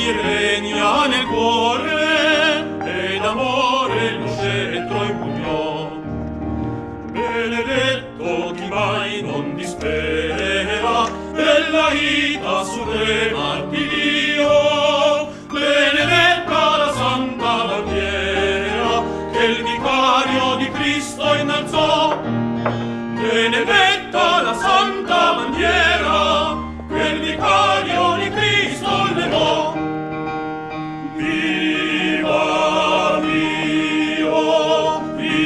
ti regna nel cuore, ed amore lo scettro impugnò. Benedetto chi mai non dispera della vita suprema di Dio, benedetta la santa bandiera che il vicario di Cristo innalzò, benedetta la santa bandiera che il vicario di Cristo levò. Viva Dio,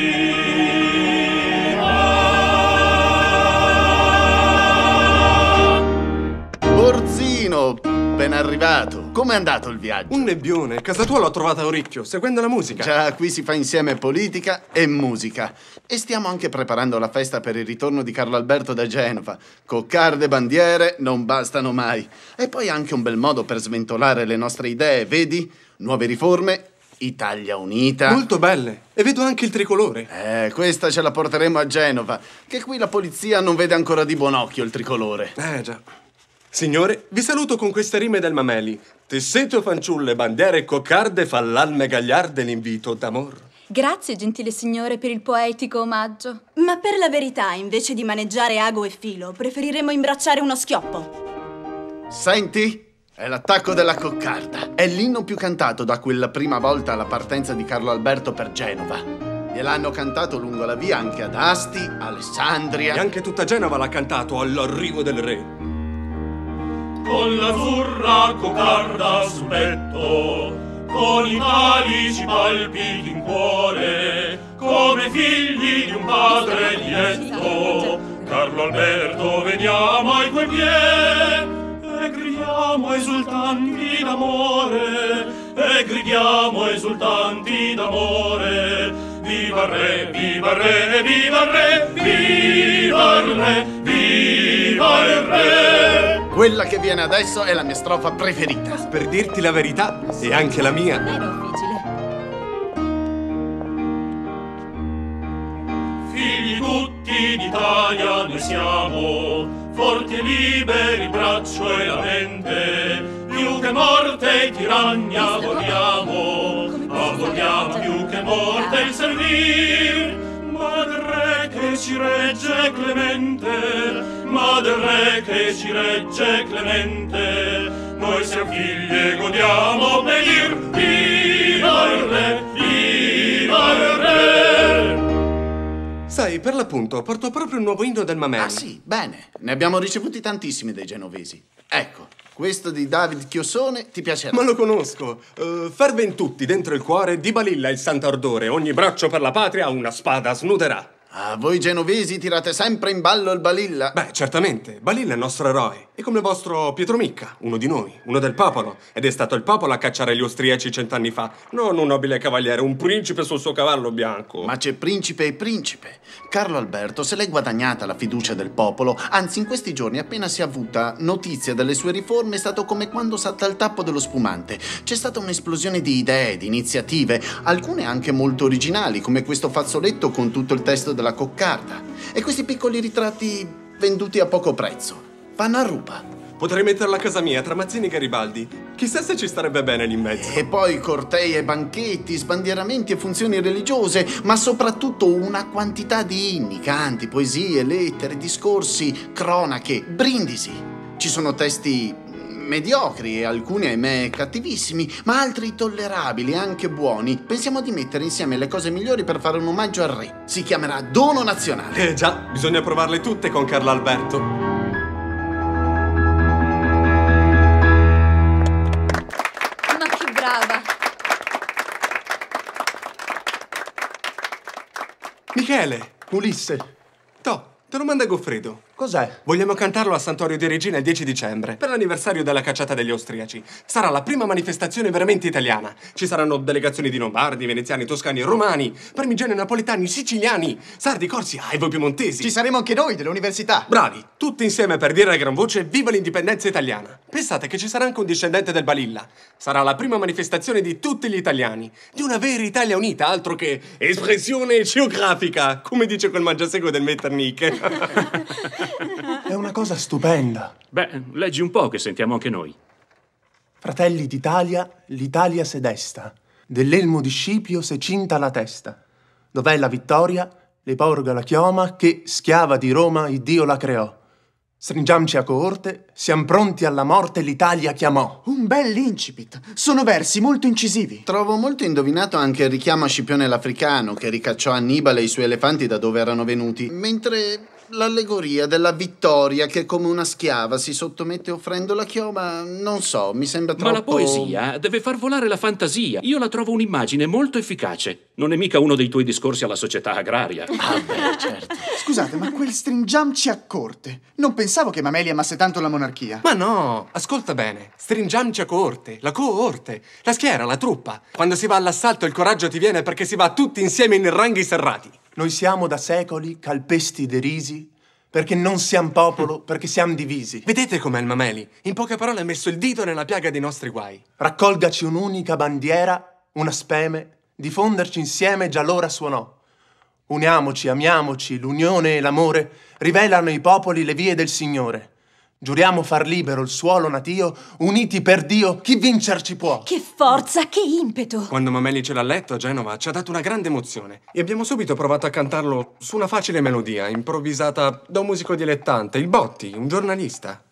viva! Borzino, ben arrivato. Com'è andato il viaggio? Un nebbione. Casa tua l'ho trovata a orecchio, seguendo la musica. Già, qui si fa insieme politica e musica. E stiamo anche preparando la festa per il ritorno di Carlo Alberto da Genova. Coccarde e bandiere non bastano mai. E poi anche un bel modo per sventolare le nostre idee, vedi? Nuove riforme, Italia unita. Molto belle. E vedo anche il tricolore. Questa ce la porteremo a Genova, che qui la polizia non vede ancora di buon occhio il tricolore. Già. Signore, vi saluto con queste rime del Mameli. Tesseto, fanciulle, bandiere e coccarde fa l'alme gagliarde l'invito d'amor. Grazie, gentile signore, per il poetico omaggio. Ma per la verità, invece di maneggiare ago e filo, preferiremmo imbracciare uno schioppo. Senti? È l'attacco della coccarda. È l'inno più cantato da quella prima volta alla partenza di Carlo Alberto per Genova. Gliel'hanno cantato lungo la via anche ad Asti, Alessandria. E anche tutta Genova l'ha cantato all'arrivo del re. Con l'azzurra coccarda sul petto, con i calici palpiti in cuore, come figli di un padre diletto, Carlo Alberto veniamo ai tuoi piedi, e gridiamo esultanti d'amore, e gridiamo esultanti d'amore. Viva il re, viva il re, viva il re, viva il re, viva il re. Quella che viene adesso è la mia strofa preferita. Per dirti la verità, e anche la mia. È difficile. Figli tutti d'Italia noi siamo, forti e liberi il braccio e la mente, più che morte i tiranni aborriamo, aborriamo più che morte il servir. Ma del re che ci regge clemente, ma del re che ci regge clemente, noi siamo figli e godiamo obbedire. Viva il re, viva il re. Sai, per l'appunto, porto proprio un nuovo inno del Mameli. Ah sì, bene. Ne abbiamo ricevuti tantissimi dei genovesi. Ecco, questo di David Chiossone ti piacerà. Ma lo conosco. Ferve in tutti, dentro il cuore, di Balilla il sant'ardore. Ogni braccio per la patria una spada snuderà. Ah, voi genovesi tirate sempre in ballo il Balilla? Beh, certamente. Balilla è il nostro eroe. È come il vostro Pietro Micca, uno di noi, uno del popolo. Ed è stato il popolo a cacciare gli austriaci 100 anni fa. Non un nobile cavaliere, un principe sul suo cavallo bianco. Ma c'è principe e principe. Carlo Alberto se l'è guadagnata la fiducia del popolo. Anzi, in questi giorni, appena si è avuta notizia delle sue riforme, è stato come quando salta il tappo dello spumante. C'è stata un'esplosione di idee, di iniziative, alcune anche molto originali, come questo fazzoletto con tutto il testo della coccarda. E questi piccoli ritratti venduti a poco prezzo. Vanno a ruba. Potrei metterla a casa mia, tra Mazzini e Garibaldi. Chissà se ci starebbe bene lì in mezzo. E poi cortei e banchetti, sbandieramenti e funzioni religiose, ma soprattutto una quantità di inni, canti, poesie, lettere, discorsi, cronache, brindisi. Ci sono testi mediocri e alcuni, ahimè, cattivissimi, ma altri tollerabili e anche buoni. Pensiamo di mettere insieme le cose migliori per fare un omaggio al re. Si chiamerà Dono Nazionale. Già, bisogna provarle tutte con Carlo Alberto. Brava. Michele! Ulisse. Toh, te lo manda Goffredo. Cos'è? Vogliamo cantarlo a Santuario di Regina il 10 dicembre, per l'anniversario della cacciata degli austriaci. Sarà la prima manifestazione veramente italiana. Ci saranno delegazioni di lombardi, veneziani, toscani, romani, parmigiani, napoletani, siciliani, sardi, corsi, e voi piemontesi. Ci saremo anche noi dell'università. Bravi, tutti insieme per dire a gran voce viva l'indipendenza italiana. Pensate che ci sarà anche un discendente del Balilla. Sarà la prima manifestazione di tutti gli italiani, di una vera Italia unita, altro che espressione geografica, come dice quel mangiasegue del Metternich. È una cosa stupenda. Beh, leggi un po' che sentiamo anche noi. Fratelli d'Italia, l'Italia s'è desta. Dell'elmo di Scipio s'è cinta la testa. Dov'è la vittoria? Le porga la chioma che, schiava di Roma, Iddio la creò. Stringiamci a coorte, siam pronti alla morte, l'Italia chiamò. Un bel incipit. Sono versi molto incisivi. Trovo molto indovinato anche il richiamo a Scipione l'Africano, che ricacciò Annibale e i suoi elefanti da dove erano venuti, mentre l'allegoria della vittoria che come una schiava si sottomette offrendo la chioma, non so, mi sembra troppo... Ma la poesia deve far volare la fantasia. Io la trovo un'immagine molto efficace. Non è mica uno dei tuoi discorsi alla società agraria. Ah beh, certo. Scusate, ma quel stringiamci a corte. Non pensavo che Mameli amasse tanto la monarchia. Ma no, ascolta bene. Stringiamci a coorte, la coorte, la schiera, la truppa. Quando si va all'assalto il coraggio ti viene perché si va tutti insieme in ranghi serrati. Noi siamo da secoli calpesti derisi, perché non siamo popolo, perché siamo divisi. Vedete com'è il Mameli? In poche parole ha messo il dito nella piaga dei nostri guai. Raccolgaci un'unica bandiera, una speme, diffonderci insieme già l'ora suonò. Uniamoci, amiamoci, l'unione e l'amore rivelano ai popoli le vie del Signore. Giuriamo far libero il suolo natio, uniti per Dio, chi vincerci può? Che forza, che impeto! Quando Mameli ce l'ha letto a Genova ci ha dato una grande emozione e abbiamo subito provato a cantarlo su una facile melodia improvvisata da un musico dilettante, il Botti, un giornalista.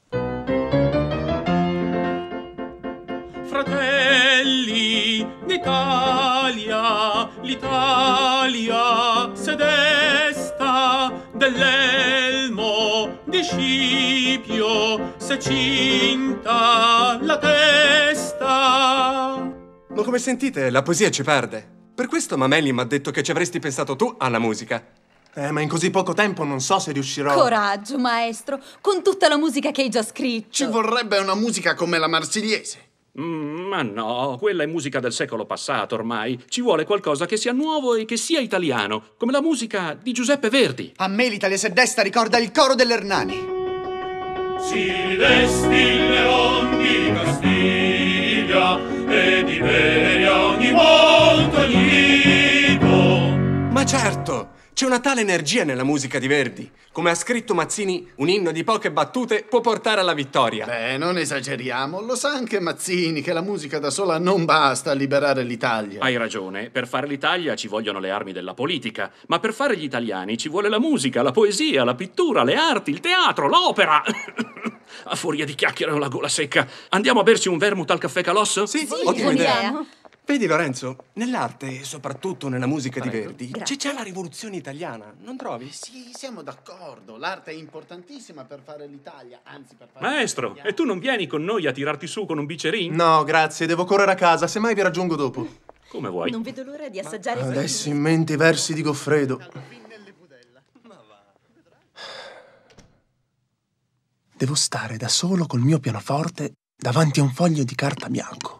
Fratelli d'Italia, l'Italia s'è desta, dell'elmo di Scipio s'è cinta la testa. Ma come sentite, la poesia ci perde. Per questo Mameli mi ha detto che ci avresti pensato tu alla musica. Ma in così poco tempo non so se riuscirò. Coraggio, maestro, con tutta la musica che hai già scritto. Ci vorrebbe una musica come la Marsigliese. Ma no, quella è musica del secolo passato ormai. Ci vuole qualcosa che sia nuovo e che sia italiano, come la musica di Giuseppe Verdi. A me l'Italia s'è desta ricorda il coro dell'Ernani. Si desti il leon di Castiglia e di Iberia ogni molto unito. Ma certo, c'è una tale energia nella musica di Verdi. Come ha scritto Mazzini, un inno di poche battute può portare alla vittoria. Beh, non esageriamo. Lo sa anche Mazzini che la musica da sola non basta a liberare l'Italia. Hai ragione, per fare l'Italia ci vogliono le armi della politica, ma per fare gli italiani ci vuole la musica, la poesia, la pittura, le arti, il teatro, l'opera. A furia di chiacchiere ho la gola secca. Andiamo a berci un vermouth al caffè Calosso? Sì, Sì, ottima idea. vogliamo. Vedi Lorenzo, nell'arte e soprattutto nella musica di Prego. Verdi c'è già la rivoluzione italiana, non trovi? Sì, siamo d'accordo. L'arte è importantissima per fare l'Italia, anzi per fare... Maestro, e tu non vieni con noi a tirarti su con un bicerin? No, grazie, devo correre a casa, semmai vi raggiungo dopo. Come vuoi? Non vedo l'ora di assaggiare i Adesso in mente i versi di Goffredo. Devo stare da solo col mio pianoforte davanti a un foglio di carta bianco.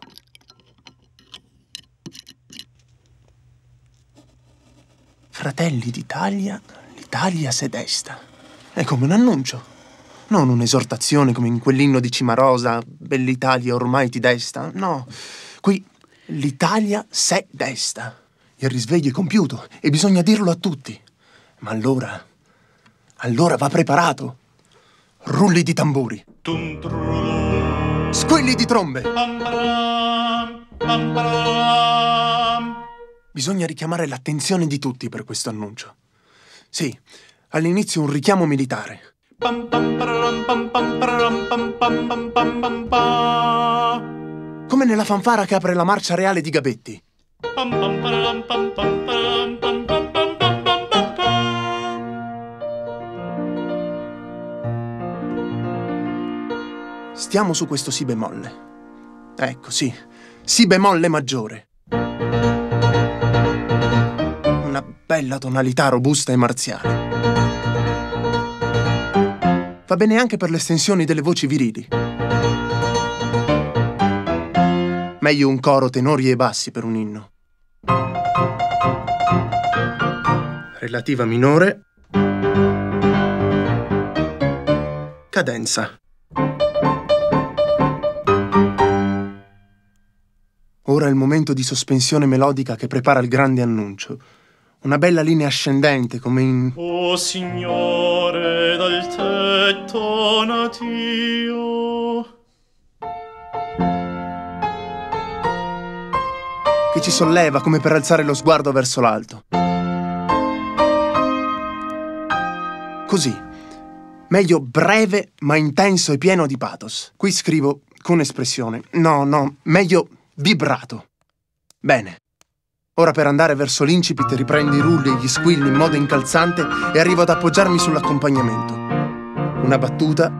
Fratelli d'Italia, l'Italia s'è desta. È come un annuncio, non un'esortazione come in quell'inno di Cimarosa, bell'Italia ormai ti desta. No, qui l'Italia s'è desta. Il risveglio è compiuto e bisogna dirlo a tutti. Ma allora va preparato. Rulli di tamburi. Squilli di trombe. Bisogna richiamare l'attenzione di tutti per questo annuncio. Sì, all'inizio un richiamo militare. Come nella fanfara che apre la marcia reale di Gabetti. Stiamo su questo si bemolle. Ecco, sì, si bemolle maggiore. Una bella tonalità robusta e marziale. Va bene anche per l'estensione delle voci virili. Meglio un coro tenori e bassi per un inno. Relativa minore. Cadenza. Ora è il momento di sospensione melodica che prepara il grande annuncio. Una bella linea ascendente come in... O Signore dal tetto natio. che ci solleva come per alzare lo sguardo verso l'alto. Così, meglio breve ma intenso e pieno di pathos. Qui scrivo con espressione. No, meglio vibrato. Bene. Ora per andare verso l'incipit riprendo i rulli e gli squilli in modo incalzante e arrivo ad appoggiarmi sull'accompagnamento. Una battuta,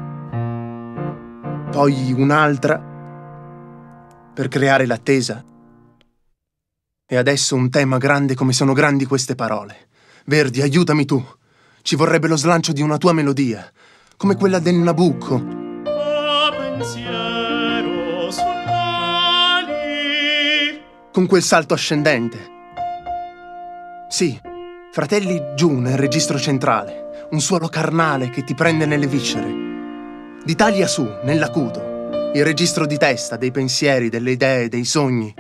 poi un'altra, per creare l'attesa. E adesso un tema grande come sono grandi queste parole. Verdi, aiutami tu. Ci vorrebbe lo slancio di una tua melodia, come quella del Nabucco. A pensiero sull'ali. Con quel salto ascendente. Sì, Fratelli giù nel registro centrale, un suono carnale che ti prende nelle viscere. D'Italia su, nell'acuto, il registro di testa dei pensieri, delle idee, dei sogni.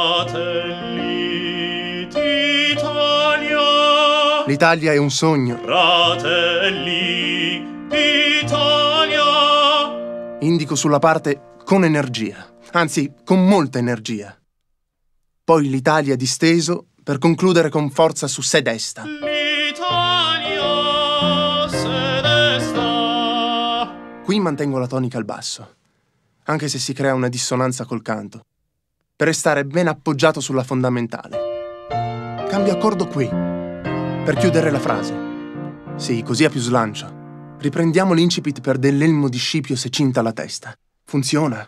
Fratelli d'Italia. L'Italia è un sogno. Fratelli d'Italia. Indico sulla parte con energia, anzi con molta energia. Poi l'Italia disteso per concludere con forza su se desta. L'Italia se desta. Qui mantengo la tonica al basso, anche se si crea una dissonanza col canto, per restare ben appoggiato sulla fondamentale. Cambio accordo qui, per chiudere la frase. Sì, così ha più slancio. Riprendiamo l'incipit per dell'elmo di Scipio se cinta la testa. Funziona.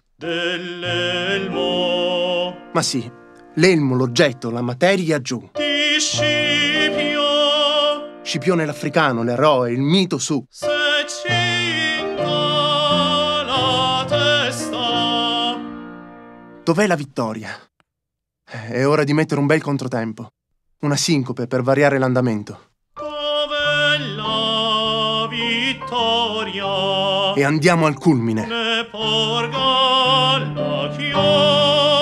Dell'elmo Ma sì, l'elmo, l'oggetto, la materia giù. di Scipio Scipione l'africano, l'eroe, il mito su. se cinta la testa. Dov'è la vittoria? È ora di mettere un bel controtempo. Una sincope per variare l'andamento. Dov'è la vittoria? E andiamo al culmine. Ne porga la chioma.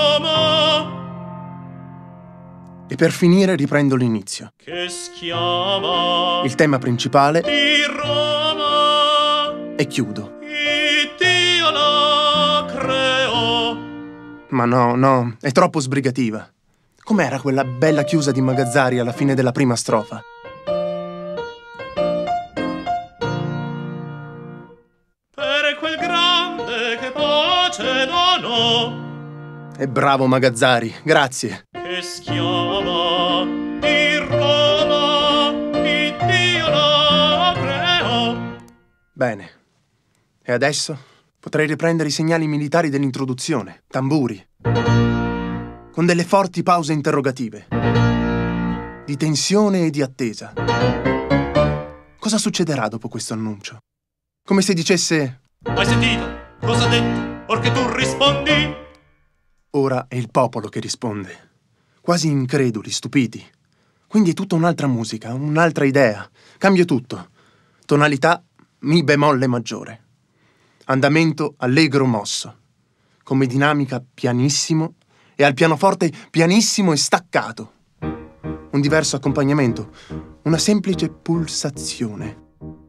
E per finire riprendo l'inizio. Che schiava Il tema principale di Roma. e chiudo. Dio la creò. Ma no, è troppo sbrigativa. Com'era quella bella chiusa di Magazzari alla fine della prima strofa? Per quel grande che pace donò. E bravo Magazzari, grazie. Che schiava di Roma. Dio la creò. Bene. E adesso potrei riprendere i segnali militari dell'introduzione, tamburi, con delle forti pause interrogative, di tensione e di attesa. Cosa succederà dopo questo annuncio? Come se dicesse: Hai sentito? Cosa ha detto? Or che tu rispondi? ora è il popolo che risponde, quasi increduli, stupiti. Quindi è tutta un'altra musica, un'altra idea. Cambio tutto. Tonalità Mi bemolle maggiore. Andamento allegro mosso. Come dinamica pianissimo e al pianoforte pianissimo e staccato. Un diverso accompagnamento, una semplice pulsazione.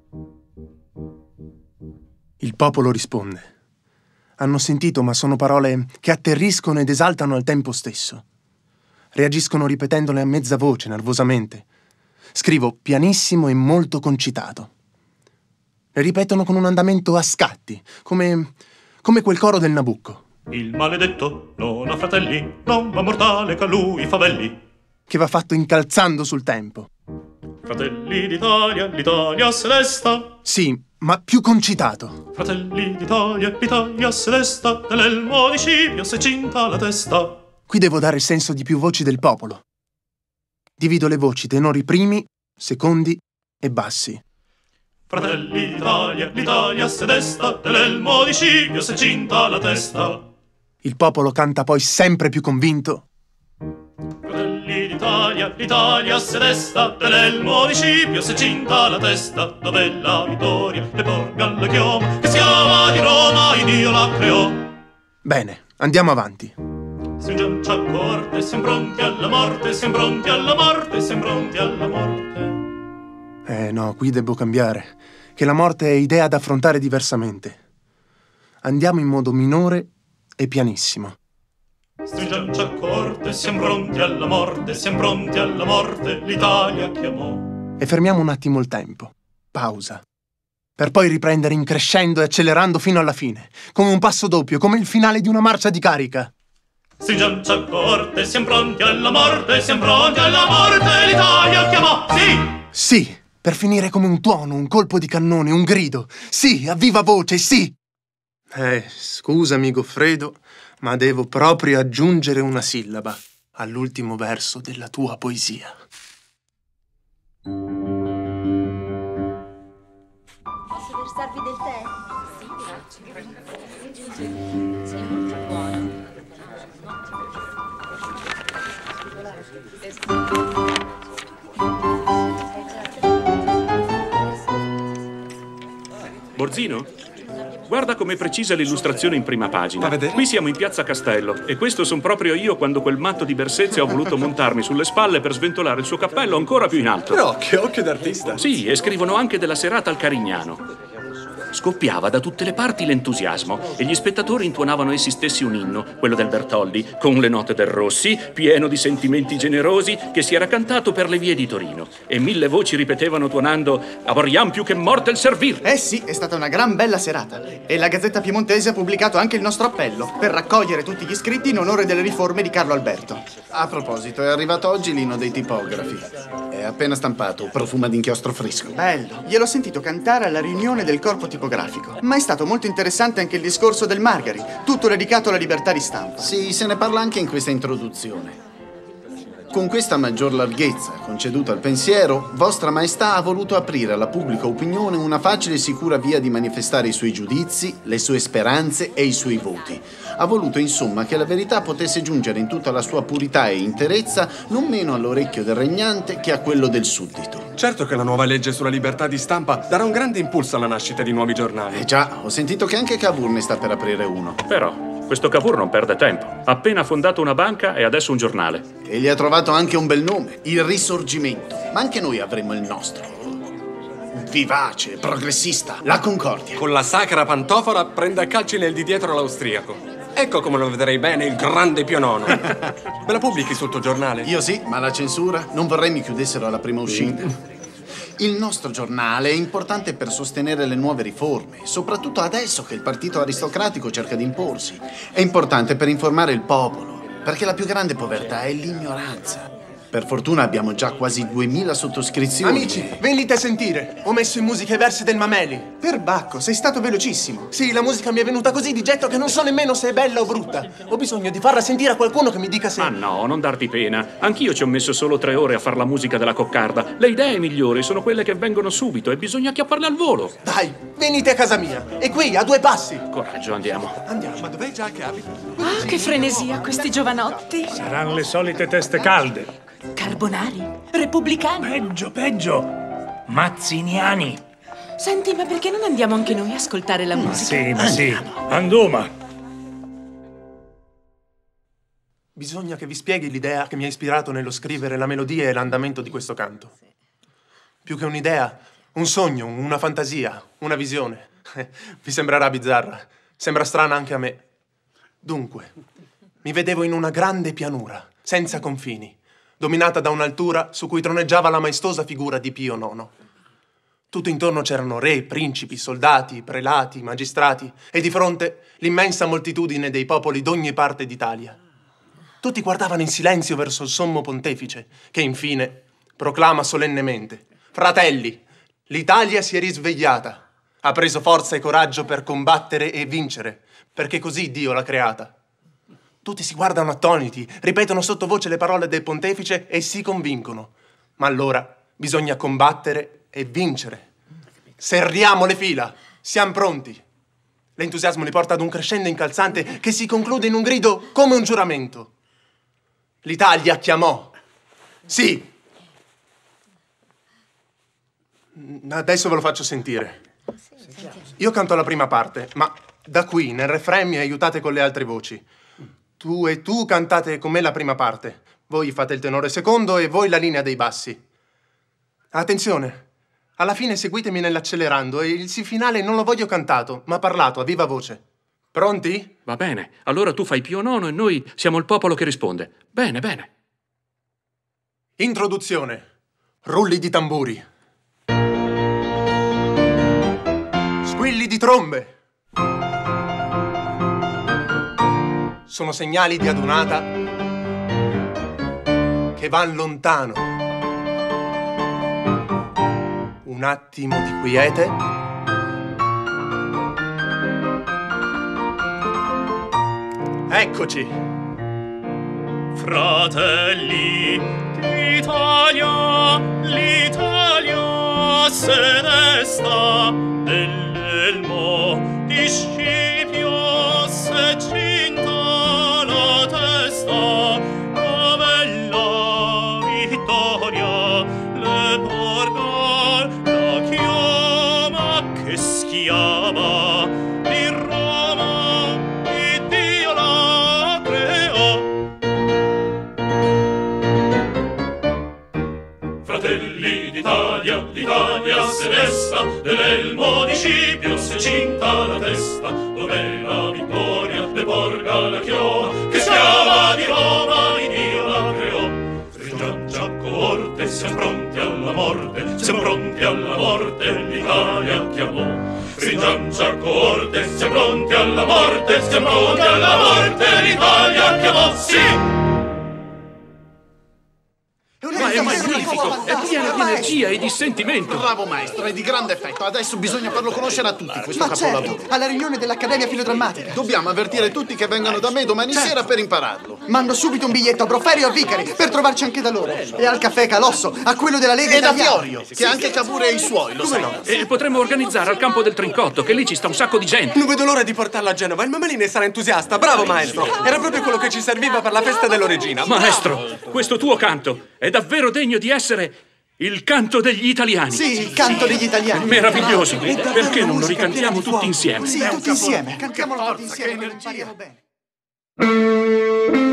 Il popolo risponde. Hanno sentito, ma sono parole che atterriscono ed esaltano al tempo stesso. Reagiscono ripetendole a mezza voce, nervosamente. Scrivo pianissimo e molto concitato. Le ripetono con un andamento a scatti, come quel coro del Nabucco. Il maledetto non ha fratelli, non va mortale che a lui favelli. Che va fatto incalzando sul tempo. Fratelli d'Italia, l'Italia se desta. Sì, ma più concitato. Fratelli d'Italia, l'Italia se desta. Dell'elmo di Scipio se cinta la testa. Qui devo dare il senso di più voci del popolo. Divido le voci tenori primi, secondi e bassi. Fratelli d'Italia, l'Italia se desta. Dell'elmo di Scipio se cinta la testa. Il popolo canta poi sempre più convinto. Fratelli d'Italia, l'Italia se desta. Dell'elmo di Scipio se cinta la testa. Dov'è la vittoria? Le porga la chioma. Che schiava di Roma, Dio la creò. Bene, andiamo avanti. Se già ci accorte, siamo pronti alla morte, siamo pronti alla morte, siamo pronti alla morte. No, qui devo cambiare, che la morte è idea da affrontare diversamente. Andiamo in modo minore e pianissimo. Stringiamoci a corte, siamo pronti alla morte, siamo pronti alla morte, l'Italia chiamò. E fermiamo un attimo il tempo. Pausa. Per poi riprendere in crescendo e accelerando fino alla fine, come un passo doppio, come il finale di una marcia di carica. Stringiamoci a corte, siamo pronti alla morte, siamo pronti alla morte, l'Italia chiamò. Sì! Sì, per finire come un tuono, un colpo di cannone, un grido. Sì, a viva voce, sì! Scusami, Goffredo, ma devo proprio aggiungere una sillaba all'ultimo verso della tua poesia. Posso versarvi del tè? Sì, è molto buono. Borzino? Guarda com'è precisa l'illustrazione in prima pagina. Fa vedere? Qui siamo in Piazza Castello e questo son proprio io quando quel matto di Bersezia ha voluto montarmi sulle spalle per sventolare il suo cappello ancora più in alto. Però che occhio d'artista! Sì, e scrivono anche della serata al Carignano. Scoppiava da tutte le parti l'entusiasmo e gli spettatori intuonavano essi stessi un inno, quello del Bertoldi, con le note del Rossi, pieno di sentimenti generosi, che si era cantato per le vie di Torino. E 1000 voci ripetevano tuonando «Aboriam più che morte il servir!». Eh sì, è stata una gran bella serata. E la Gazzetta Piemontese ha pubblicato anche il nostro appello per raccogliere tutti gli iscritti in onore delle riforme di Carlo Alberto. A proposito, è arrivato oggi l'inno dei tipografi. È appena stampato, profuma di inchiostro fresco. Bello, gliel'ho sentito cantare alla riunione del corpo tipografico. Ma è stato molto interessante anche il discorso del Margari, tutto dedicato alla libertà di stampa. Sì, se ne parla anche in questa introduzione. Con questa maggior larghezza conceduta al pensiero, Vostra Maestà ha voluto aprire alla pubblica opinione una facile e sicura via di manifestare i suoi giudizi, le sue speranze e i suoi voti. Ha voluto insomma che la verità potesse giungere in tutta la sua purità e interezza non meno all'orecchio del regnante che a quello del suddito. Certo che la nuova legge sulla libertà di stampa darà un grande impulso alla nascita di nuovi giornali. Già, ho sentito che anche Cavour ne sta per aprire uno. Però questo Cavour non perde tempo. Ha appena fondato una banca e adesso un giornale. E gli ha trovato anche un bel nome, Il Risorgimento. Ma anche noi avremo il nostro. Vivace, progressista, La Concordia. Con la sacra pantofora prende a calci nel di dietro l'austriaco. Ecco come lo vedrei bene il grande Pio IX. Me la pubblichi sul tuo giornale? Io sì, ma la censura? Non vorrei mi chiudessero alla prima uscita. Il nostro giornale è importante per sostenere le nuove riforme, soprattutto adesso che il partito aristocratico cerca di imporsi. È importante per informare il popolo, perché la più grande povertà è l'ignoranza. Per fortuna abbiamo già quasi 2000 sottoscrizioni. Amici, venite a sentire. Ho messo in musica i versi del Mameli. Perbacco, sei stato velocissimo. Sì, la musica mi è venuta così di getto che non so nemmeno se è bella o brutta. Ho bisogno di farla sentire a qualcuno che mi dica se... Ah no, non darti pena. Anch'io ci ho messo solo 3 ore a far la musica della coccarda. Le idee migliori sono quelle che vengono subito e bisogna acchiapparle al volo. Dai, venite a casa mia. È qui, a 2 passi. Coraggio, andiamo. Andiamo. Ma dov'è già che abita? Ah, che frenesia, questi giovanotti. Saranno le solite teste calde. Carbonari, repubblicani. Peggio. Mazziniani. Senti, ma perché non andiamo anche noi a ascoltare la musica? Ma sì. Andoma. Bisogna che vi spieghi l'idea che mi ha ispirato nello scrivere la melodia e l'andamento di questo canto. Più che un'idea, un sogno, una fantasia, una visione. Vi sembrerà bizzarra, sembra strana anche a me. Dunque, mi vedevo in una grande pianura, senza confini, dominata da un'altura su cui troneggiava la maestosa figura di Pio IX. Tutto intorno c'erano re, principi, soldati, prelati, magistrati e di fronte l'immensa moltitudine dei popoli d'ogni parte d'Italia. Tutti guardavano in silenzio verso il sommo pontefice, che infine proclama solennemente: «Fratelli, l'Italia si è risvegliata, ha preso forza e coraggio per combattere e vincere, perché così Dio l'ha creata». Tutti si guardano attoniti, ripetono sottovoce le parole del pontefice e si convincono. Ma allora bisogna combattere e vincere. Serriamo le fila, siamo pronti. L'entusiasmo li porta ad un crescendo incalzante che si conclude in un grido come un giuramento. L'Italia chiamò. Sì. Adesso ve lo faccio sentire. Io canto la prima parte, ma da qui, nel refrain, mi aiutate con le altre voci. Tu e tu cantate con me la prima parte. Voi fate il tenore secondo e voi la linea dei bassi. Attenzione, alla fine seguitemi nell'accelerando e il si finale non lo voglio cantato, ma parlato a viva voce. Pronti? Va bene, allora tu fai Pio IX e noi siamo il popolo che risponde. Bene, bene. Introduzione. Rulli di tamburi. Squilli di trombe. Sono segnali di adunata che van lontano. Un attimo di quiete. Eccoci. Fratelli d'Italia, l'Italia se ne sta, dell'elmo di Scipio se cinta la testa, dove la vittoria le porga la chioma che schiava di Roma, di Dio la creò. Fratelli d'Italia, l'Italia se desta, dell'elmo di Scipio se cinta la testa, dove la vittoria le porga la chioma, che schiava di Roma, di Dio la creò. Stringiamo a coorte, siamo pronti alla morte, siamo pronti alla morte, l'Italia chiamò. Stringiamo a coorte, siamo pronti alla morte, siamo pronti alla morte, l'Italia chiamò, sì! Ma è magnifico, è pieno di energia e di sentimento. Bravo maestro, è di grande effetto. Adesso bisogna farlo conoscere a tutti questo Ma capolavoro. certo, alla riunione dell'Accademia Filodrammatica. Dobbiamo avvertire tutti che vengono da me domani sera per impararlo. Mando subito un biglietto a Broferio e a Vicari per trovarci anche da loro. E al caffè Calosso, a quello della Lega E da Italiana. Fiorio, che anche Cavour e i suoi, lo sanno. E potremmo organizzare al campo del Trincotto, che lì ci sta un sacco di gente. Non vedo l'ora di portarlo a Genova. Il Mamalini sarà entusiasta. Bravo, maestro. Era proprio quello che ci serviva per la festa dell'Oregina. Maestro, questo tuo canto è davvero degno di essere il canto degli italiani. Sì, il canto degli italiani. Meraviglioso. Perché non lo ricantiamo tutti insieme? Sì, tutti insieme. Cantiamolo tutti insieme, che impariamo bene.